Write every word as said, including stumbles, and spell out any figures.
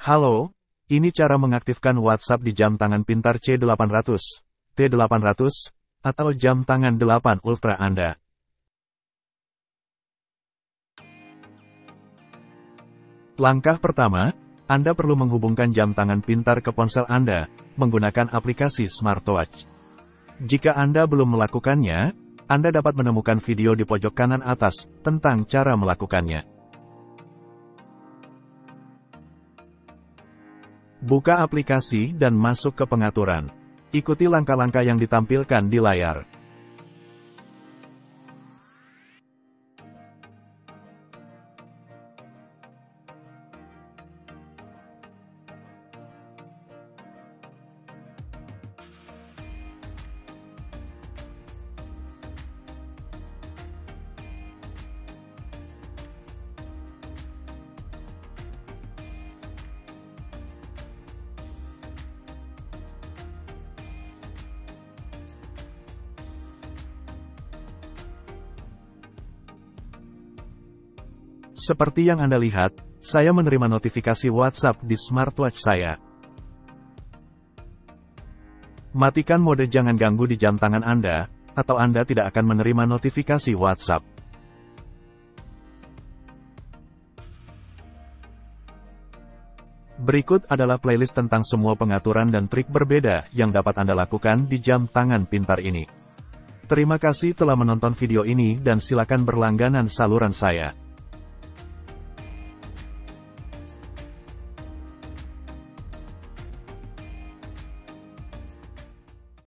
Halo, ini cara mengaktifkan WhatsApp di jam tangan pintar C delapan ratus, T delapan ratus, atau jam tangan delapan Ultra Anda. Langkah pertama, Anda perlu menghubungkan jam tangan pintar ke ponsel Anda, menggunakan aplikasi smartwatch. Jika Anda belum melakukannya, Anda dapat menemukan video di pojok kanan atas tentang cara melakukannya. Buka aplikasi dan masuk ke pengaturan. Ikuti langkah-langkah yang ditampilkan di layar. Seperti yang Anda lihat, saya menerima notifikasi WhatsApp di smartwatch saya. Matikan mode jangan ganggu di jam tangan Anda, atau Anda tidak akan menerima notifikasi WhatsApp. Berikut adalah playlist tentang semua pengaturan dan trik berbeda yang dapat Anda lakukan di jam tangan pintar ini. Terima kasih telah menonton video ini dan silakan berlangganan saluran saya.